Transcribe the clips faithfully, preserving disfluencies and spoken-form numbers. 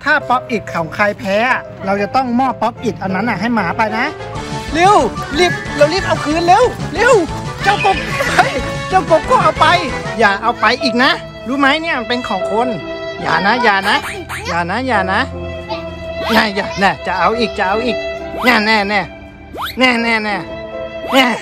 ถ้าป๊อปอิดของใครแพ้เราจะต้องมอบป๊อปอิดอันนั้นอ่ะให้หมาไปนะเร็วรีบเรารีบเอาคืนเร็วเร็วเจ้าโกโก้เจ้าโกโก้เอาไปอย่าเอาไปอีกนะรู้ไหมเนี่ยมันเป็นของคนอย่านะอย่านะอย่านะอย่านะอย่าอย่าแน่จะเอาอีกจะเอาอีกแน่แน่แน่แน่แน่แน่แน่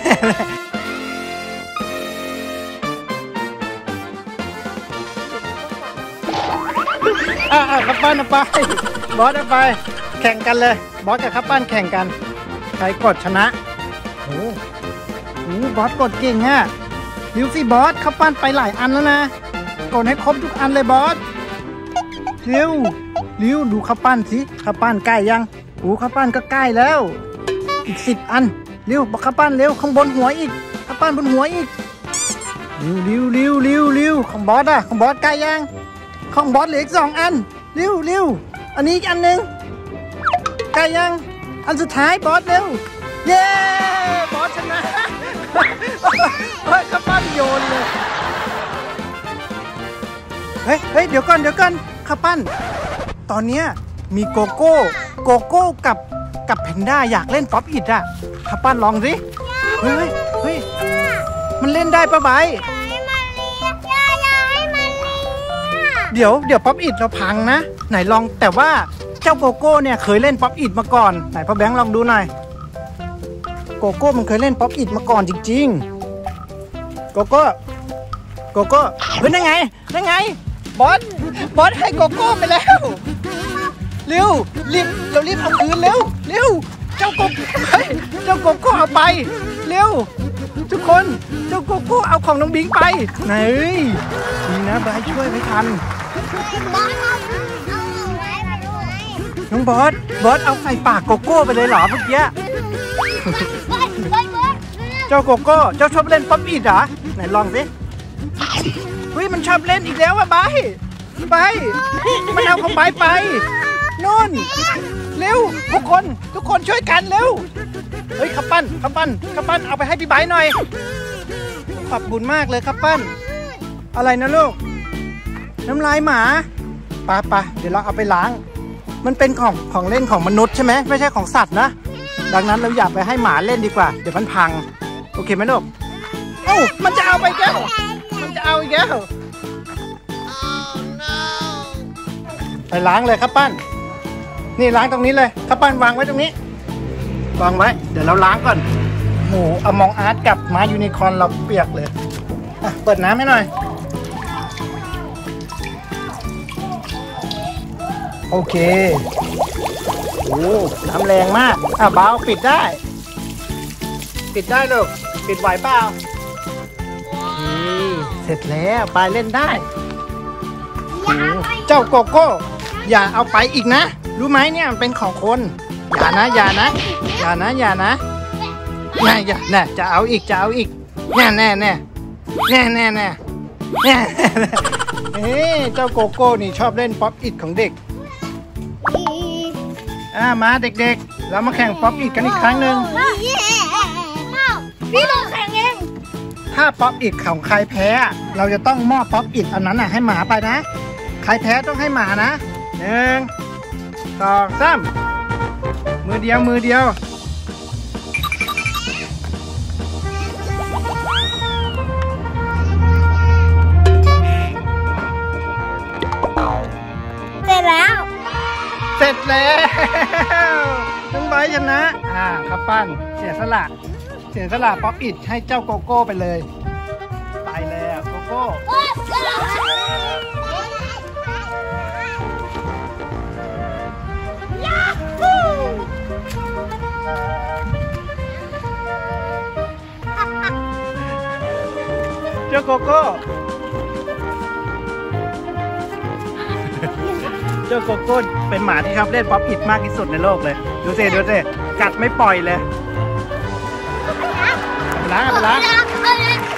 อ่าคับปั้นเอาไปบอสเอาไปแข่งกันเลยบอสกับคับปั้นแข่งกันใครกดชนะโอ้โหบอสกดเก่งอ่ะดิวสิบอสคับปั้นไปหลายอันแล้วนะกดให้ครบทุกอันเลยบอสเร็วเร็วดูคับปั้นสิคับปั้นใกล้ยังโอ้คับปั้นก็ใกล้แล้วอีกสิบอันเร็วบอกคับปั้นเร็วข้างบนหัวอีกคับปั้นบนหัวอีกเร็วเร็วเร็วเร็วเร็วของบอสอะของบอสใกล้ยังของบอสเหลืออีกสองอันเร็วเร็วอันนี้อีกอันหนึ่งใกล้ยังอันสุดท้ายบอสเร็วเย้บอสชนะเฮ้ยคับปั้นโยนเลยเฮ้ยเฮ้ยเดี๋ยวก่อนเดี๋ยวก่อนคับปั้นตอนเนี้ยมีโกโก้โกโก้กับกับแพนด้าอยากเล่นป๊อปอิดอะคับปั้นลองสิเฮ้ยเฮ้ยมันเล่นได้ปะใบเดี๋ยวเดี๋ยวป๊อปอิดเราพังนะไหนลองแต่ว่าเจ้าโกโก้เนี่ยเคยเล่นป๊อปอิดมาก่อนไหนพ่อแบงค์ลองดูหน่อยโกโก้มันเคยเล่นป๊อปอิดมาก่อนจริงๆโกโก้โกโก้เฮ้ยนั่นไงนั่นไงบอสบอสให้โกโก้ไปแล้วเร็วรีบเรารีบเอาคืนเร็วเร็วเจ้าโกโก้เจ้าโกโก้เอาไปเร็วทุกคนเจ้าโกโก้เอาของน้องบิงไปไหนนี่นะบายช่วยไม่ทันน้องบอสบอสเอาใส่ปากโกโก้ไปเลยเหรอเมื่อกี้เจ้าโกโก้เจ้าชอบเล่นป๊อปอิดเหรอไหนลองสิเฮ้ยมันชอบเล่นอีกแล้วอะบายบายมันเอาของบายไปนู่นเร็วทุกคนทุกคนช่วยกันเร็วเฮ้ยคับปั้นคับปั้นคับปั้นเอาไปให้พี่ไบหน่อยขอบคุณมากเลยคับปั้นอะไรนะลูกน้ำลายหมาปะปะเดี๋ยวเราเอาไปล้างมันเป็นของของเล่นของมนุษย์ใช่ไหมไม่ใช่ของสัตว์นะดังนั้นเราอย่าไปให้หมาเล่นดีกว่าเดี๋ยวมันพังโอเคไหมลูกเอ้ามันจะเอาไปแก้วมันจะเอาอีกแล้วไปล้างเลยครับปั้นนี่ล้างตรงนี้เลยครับปั้นวางไว้ตรงนี้วางไว้เดี๋ยวเราล้างก่อนหมูอมองอาร์ตกับม้ายูนิคอร์นเราเปียกเลยอ่ะเปิดน้ำให้หน่อยโอเคโอ้น้ำแรงมากอ่ะเบาปิดได้ปิดได้ลูกปิดไหวเปล่านี่เสร็จแล้วไปเล่นได้เจ้าโกโก้อย่าเอาไปอีกนะรู้ไหมเนี่ยมันเป็นของคนอย่านะอย่านะอย่านะอย่านะแน่อย่าแน่จะเอาอีกจะเอาอีกแน่แน่แน่แน่แน่แน่แน่เฮ้เจ้าโกโก้นี่ชอบเล่นป๊อปอิดของเด็กอ่ามาเด็กๆเรามาแข่งป๊อปอิดกันอีกครั้งหนึ่งพี่ลงแข่งเองถ้าป๊อปอิดของใครแพ้เราจะต้องมอบป๊อปอิดอันนั้นน่ะให้หมาไปนะใครแพ้ต้องให้หมานะหนึ่งสองสามมือเดียวมือเดียวเสร็จแล้วเสร็จแล้วน้องไบชนะอ่าครับปั้นเสียสละเสียสละป๊อปอิดให้เจ้าโกโก้ไปเลยไปแล้วโกโก้เจ้าโกโก้เจ้าโกโก้เป็นหมาที่ชอบเล่นป๊อปอิดมากที่สุดในโลกเลยดูสิดูสิกัดไม่ปล่อยเลยไปล้างไปล้าง